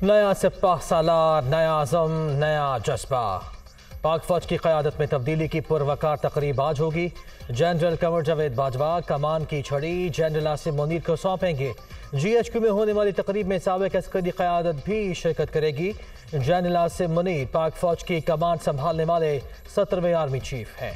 नया सिपह सालार, नया आज़म, नया जज्बा। पाक फौज की क़यादत में तब्दीली की पुरवकार तकरीब आज होगी। जनरल कंवर जावेद बाजवा कमान की छड़ी जनरल आसिम मुनीर को सौंपेंगे। GHQ में होने वाली तकरीब में साबिक़ अस्करी क़यादत भी शिरकत करेगी। जनरल आसिम मुनीर पाक फौज की कमान संभालने वाले 17वें आर्मी चीफ हैं।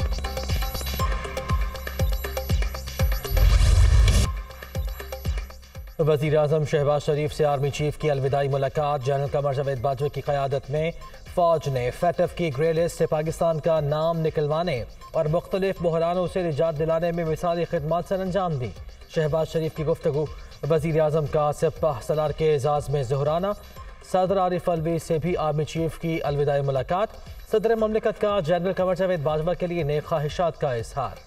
वज़ीर आज़म शहबाज शरीफ से आर्मी चीफ की अलविदाई मुलाकात। जनरल कंवर जावेद बाजवा की क़यादत में फ़ौज ने FATF की ग्रे लिस्ट से पाकिस्तान का नाम निकलवाने और मुख्तलिफ बहरानों से निजात दिलाने में मिसाली खिदमत सर अंजाम दी। शहबाज शरीफ की गुफ्तगू। वज़ीर आज़म का सिपह सालार के एजाज़ में ज़ुहराना। सदर आरिफ अलवी से भी आर्मी चीफ की अलविदाई मुलाकात। सदर ममलिकत का जनरल कंवर जावेद बाजवा के लिए नेक ख्वाहिशात का इजहार।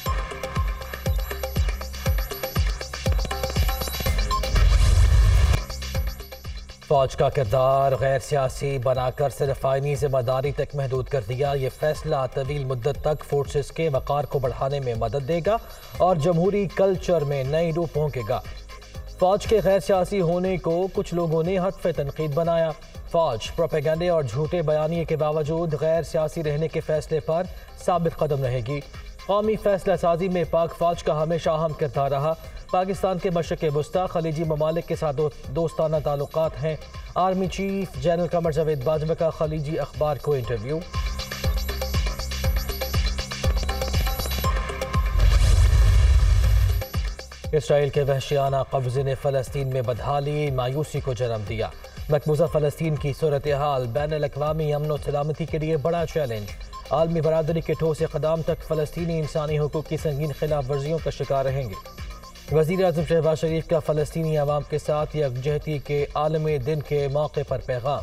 फौज का किरदार गैर सियासी बनाकर सिर्फ आईनी जिम्मेदारी तक महदूद कर दिया। ये फैसला तवील मुद्दत तक फोर्सेस के वक़ार को बढ़ाने में मदद देगा और जमहूरी कल्चर में नई रूह फूंकेगा। फौज के गैर सियासी होने को कुछ लोगों ने हत्फ तनकीद बनाया। फौज प्रोपेगेंडे और झूठे बयानिए के बावजूद गैर सियासी रहने के फैसले पर साबित कदम रहेगी। कौमी फैसला साजी में पाक फौज का हमेशा अहम किरदार रहा। पाकिस्तान के मशरक़ वस्ता खलीजी ममालिक के साथ दोस्ताना ताल्लुकात हैं। Army chief general Kanwar Javed Bajwa का खलीजी अखबार को इंटरव्यू। इसराइल के वहशियाना कब्जे ने फ़लस्तीन में बदहाली मायूसी को जन्म दिया। मकबूजा फ़लस्तीन की सूरत हाल बैनुल-अक़वामी अमन और सलामती के लिए बड़ा चैलेंज। आलमी बरादरी के ठोस इक़दाम तक फ़लस्तीनी इंसानी हुकूक़ की संगीन खिलाफ वर्जियों का शिकार रहेंगे। वज़ीर आज़म शहबाज शरीफ का फ़लस्तीनी अवाम के साथ यकजहती के आलमी दिन के मौके पर पैगाम।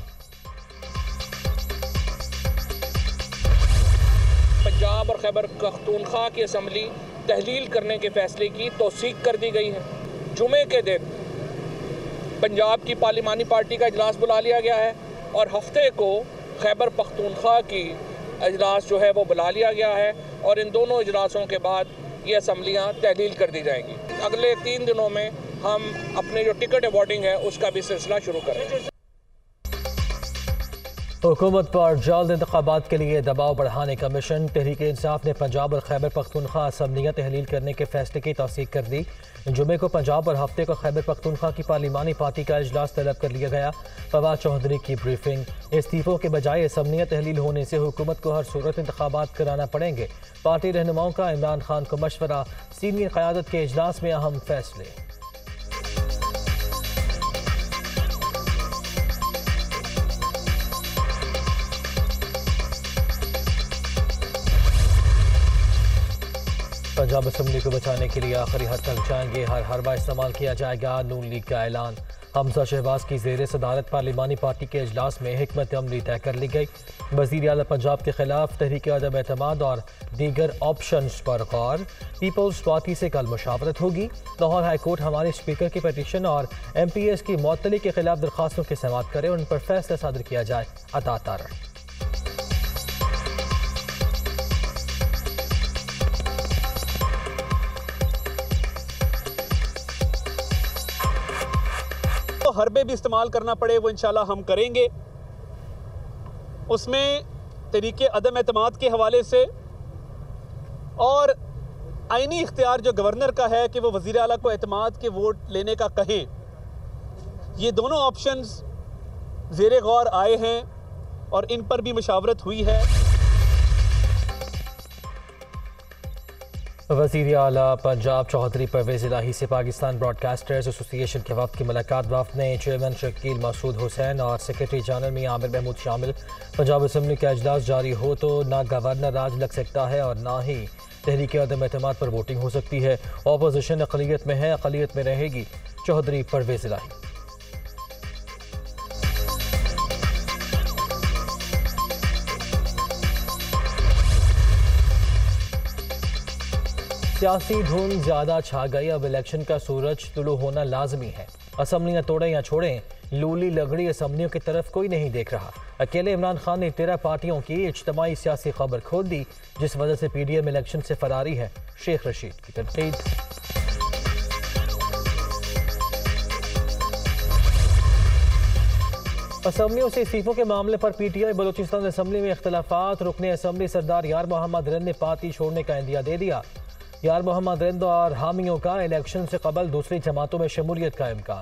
पंजाब और खैबर पख्तूनख्वा की असम्बली तहलील करने के फैसले की तौसीक कर दी गई है। जुमे के दिन पंजाब की पार्लिमानी पार्टी का इजलास बुला लिया गया है और हफ्ते को खैबर पख्तूनख्वा की इजलास जो है वो बुला लिया गया है और इन दोनों इजलासों के बाद ये असम्बलियाँ तहलील कर दी जाएंगी। अगले 3 दिनों में हम अपने जो टिकट अवॉर्डिंग है उसका भी सिलसिला शुरू करेंगे। हुकूमत पर जल्द इंतखाबात के लिए दबाव बढ़ाने का मिशन। तहरीक इंसाफ ने पंजाब और खैबर पख्तूनख्वा असम्बलियाँ तहलील करने के फैसले की तौसीक कर दी। जुमे को पंजाब और हफ्ते को खैबर पख्तूनख्वा की पार्लिमानी पार्टी का इजलास तलब कर लिया गया। फवाद चौधरी की ब्रीफिंग। इस्तीफों के बजाय असम्बलियाँ तहलील होने से हुकूमत को हर सूरत इंतखाबात कराना पड़ेंगे। पार्टी रहनुमाओं का इमरान खान को मशवरा। सीनियर क़यादत के इजलास में अहम फैसले। पंजाब असम्बली को बचाने के लिए आखिरी हद तक जाएंगे। हर हरबा इस्तेमाल किया जाएगा। नून लीग का ऐलान। हमजा शहबाज की ज़ेरे सदारत पार्लिमानी पार्टी के इजलास में हिकमत अमली तय कर ली गई। वज़ीर आला पंजाब के खिलाफ तहरीक अदम एतमाद और दीगर ऑप्शंस पर गौर। पीपल्स पार्टी से कल मुशावरत होगी। लाहौर हाई कोर्ट हमारे स्पीकर की पटिशन और MPS की मुअत्तली के खिलाफ दरख्वास्तों की समाअत करे और उन पर फैसला सादर किया जाए। अता तारण। हरबे भी इस्तेमाल करना पड़े वो इंशाल्लाह हम करेंगे। उसमें तरीके अदम एतमाद के हवाले से और आईनी इख्तियार जो गवर्नर का है कि वो वज़ीर आला को एतमाद के वोट लेने का कहें, ये दोनों ऑप्शंस ज़ेरे गौर आए हैं और इन पर भी मुशावरत हुई है। वज़ीर आला पंजाब चौधरी परवेज़ इलाही से पाकिस्तान ब्रॉडकास्टर्स एसोसिएशन के वफ़द की मुलाकात। वफ़द में चेयरमैन शकील मसूद हुसैन और सेक्रेटरी जनरल मियां आमिर महमूद शामिल। पंजाब असम्बली का इजलास जारी हो तो ना गवर्नर राज लग सकता है और ना ही तहरीक अदम एतमाद पर वोटिंग हो सकती है। अपोजिशन अक़लियत में है, अक़लियत में रहेगी। चौधरी परवेज़ इलाही। सियासी धुन ज़्यादा छा गई। अब इलेक्शन का सूरज तुलू होना लाजमी है। असम्बलियाँ तोड़ें या छोड़ें, लूली लगड़ी असम्बलियों की तरफ कोई नहीं देख रहा। अकेले इमरान खान ने 13 पार्टियों की इज्तिमाई सियासी खबर खोल दी, जिस वजह से PDM इलेक्शन से फरारी है। शेख रशीद की तनकीद। असम्बलियों से इस्तीफों के मामले पर PTI बलूचिस्तान असम्बली में इख्तलाफात। रुकने असम्बली सरदार यार मोहम्मद रिंद ने पार्टी छोड़ने का इंदिया दे दिया। यार मोहम्मद रिंद और हामियों का इलेक्शन से कबल दूसरी जमातों में शमूलियत का इम्कान।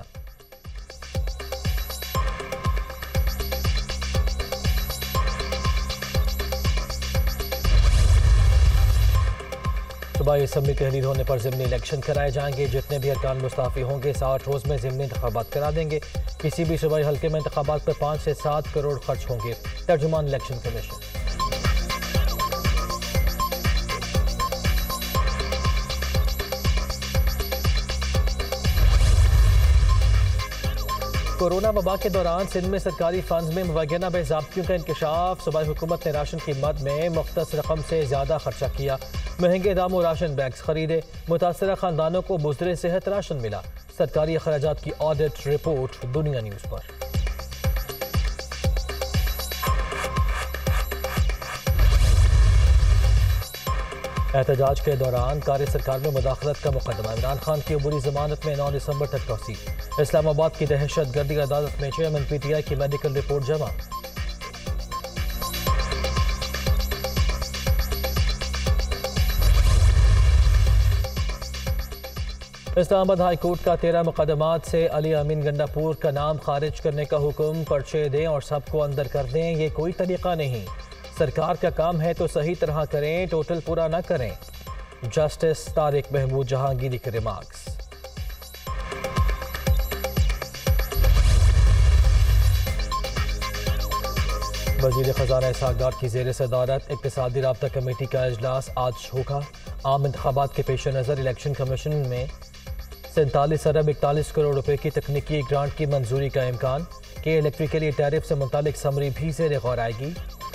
सूबाई असम्बली तहलील होने पर ज़िमनी इलेक्शन कराए जाएंगे। जितने भी अरकान मुस्ताफ़ी होंगे 60 रोज़ में ज़िमनी इंतखाबात करा देंगे। किसी भी सूबाई हल्के में इंतखाबात पर 5 से 7 करोड़ खर्च होंगे। तर्जुमान इलेक्शन कमीशन। कोरोना वबा के दौरान सिंध में सरकारी फंड्स में मुबैना बेज़ाब्तियों का इंकशाफ। सूबाई हुकूमत ने राशन की मद में मुख्तस रकम से ज़्यादा खर्चा किया। महंगे दामों राशन बैग्स खरीदे। मुतासरा खानदानों को बुज़दिरे सेहत राशन मिला। सरकारी अखराजात की ऑडिट रिपोर्ट दुनिया न्यूज़ पर। एहतजाज के दौरान कार्य सरकार में मुदाखलत का मुकदमा। इमरान खान की अबूरी जमानत में 9 दिसंबर तक तौसील। इस्लामाबाद की दहशत गर्दी अदालत में चेयरमैन PTI की मेडिकल रिपोर्ट जमा। इस्लामाबाद हाई कोर्ट का 13 मुकदमात से अली अमीन गंडापुर का नाम खारिज करने का हुक्म। पर्चे दें और सबको अंदर कर दें, ये कोई तरीका नहीं। सरकार का काम है तो सही तरह करें, टोटल पूरा ना करें। जस्टिस तारिक महमूद जहांगीरी के रिमार्क्स। वज़ीर ख़ज़ाना इसहाक़ डार की ज़ेर सदारत इक़्तिसादी राब्ता कमेटी का इजलास आज होगा। आम इंतख़ाबात के पेश नज़र इलेक्शन कमीशन में 47 अरब 41 करोड़ रुपए की तकनीकी ग्रांट की मंजूरी का इम्कान। के इलेक्ट्रिक के लिए टैरिफ से मुतालिक समरी भी ज़ेर गौर आएगी।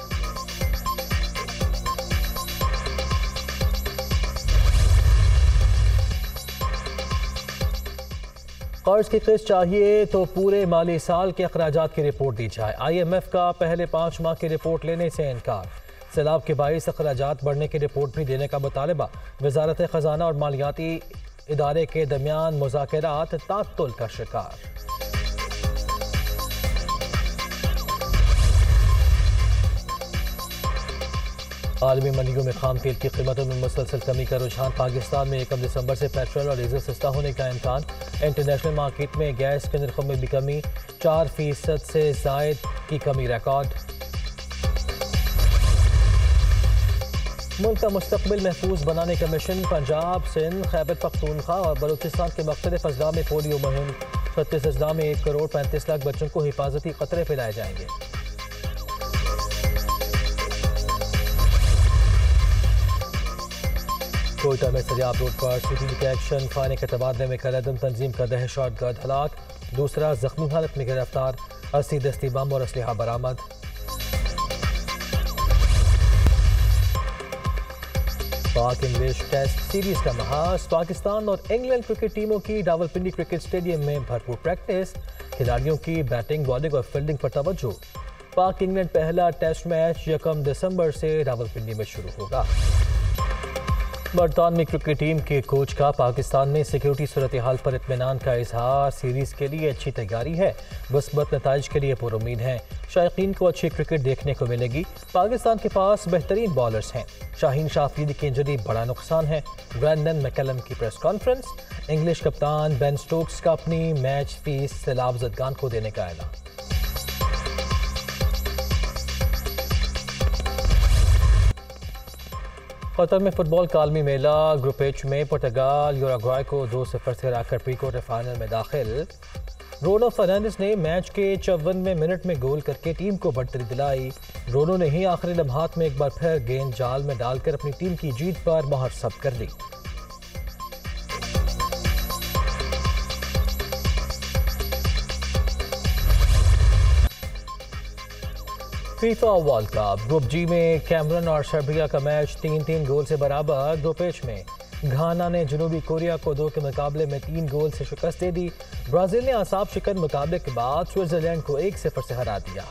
कर्ज की किस्त चाहिए तो पूरे माली साल के अखराजात की रिपोर्ट दी जाए। IMF का पहले 5 माह की रिपोर्ट लेने से इनकार। सैलाब के बाइस अखराजात बढ़ने की रिपोर्ट भी देने का मुतालबा। वजारत खजाना और मालियाती इदारे के दरमियान मुज़ाकरात तात्तुल का शिकार। आलमी मंडियों में खाम तेल की कीमतों में मुसलसल कमी का रुझान। पाकिस्तान में 1 दिसंबर से पेट्रोल और डीजल सस्ता होने का इम्कान। इंटरनेशनल मार्केट में गैस के नरखों में भी कमी। 4% से जायद की कमी रिकॉर्ड। मुल्क का मुस्तकबिल महफूज बनाने का मिशन। पंजाब, सिंध, खैबर पख्तूनख्वा और बलूचिस्तान के मुख्तलिफ अजला में पोलियो मुहिम। 36 अजला में 1 करोड़ 35 लाख बच्चों को हिफाजती कतरे पिलाए जाएंगे। कोयटा में सरियाब रोड पर CCTV का एक्शन। खाने के तबादले में कलअदम तंजीम का दहशतगर्द हलाक। दूसरा जख्मी हालत में गिरफ्तार। 80 दस्ती बम और असलहा बरामद। पाक इंग्लिश टेस्ट सीरीज का महाज। पाकिस्तान और इंग्लैंड क्रिकेट टीमों की रावलपिंडी क्रिकेट स्टेडियम में भरपूर प्रैक्टिस। खिलाड़ियों की बैटिंग, बॉलिंग और फील्डिंग पर तवज्जो। पाक इंग्लैंड पहला टेस्ट मैच 1 दिसंबर से रावलपिंडी में शुरू होगा। बरतानवी क्रिकेट टीम के कोच का पाकिस्तान में सिक्योरिटी सूरत हाल पर इत्मीनान का इजहार। सीरीज के लिए अच्छी तैयारी है, मुस्बत नताइज के लिए पुरुमीद हैं। शायकीन को अच्छी क्रिकेट देखने को मिलेगी। पाकिस्तान के पास बेहतरीन बॉलर्स हैं। शाहीन शाफरीदी की इंजरी बड़ा नुकसान है। ब्रैंडन मैकलम की प्रेस कॉन्फ्रेंस। इंग्लिश कप्तान बेन स्टोक्स का अपनी मैच फीस सैलाब जदगान को देने का ऐलान। कतर में फुटबॉल का आलमी मेला। ग्रुप H में पुर्तगाल यूरुग्वाय को 2-0 से हराकर प्री क्वार्टर फाइनल में दाखिल। ब्रूनो फर्नांडिस ने मैच के 54वें मिनट में गोल करके टीम को बढ़तरी दिलाई। ब्रूनो ने ही आखिरी लम्हात में एक बार फिर गेंद जाल में डालकर अपनी टीम की जीत पर मोहर सब कर दी। FIFA World Cup group G में कैमरून और सर्बिया का मैच 3-3 गोल से बराबर। ग्रुप H में घाना ने जनूबी कोरिया को 2 के मुकाबले में 3 गोल से शिकस्त दे दी। ब्राजील ने आसाब शिकन मुकाबले के बाद स्विट्जरलैंड को 1-0 से हरा दिया।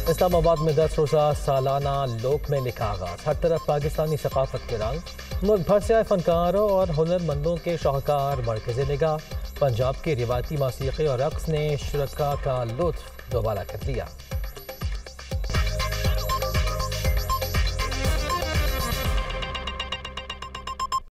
इस्लामाबाद में 10 रोज़ा सालाना लोक मेले का आगाज़। हर तरफ पाकिस्तानी सकाफत के रंग। मुल्क भर से आए फनकारों और हुनरमंदों के शाहकार मरकज़ निगाह। पंजाब की रिवायती मौसीक़ी और रक़्स ने शुरका का लुत्फ़ दोबारा कर दिया।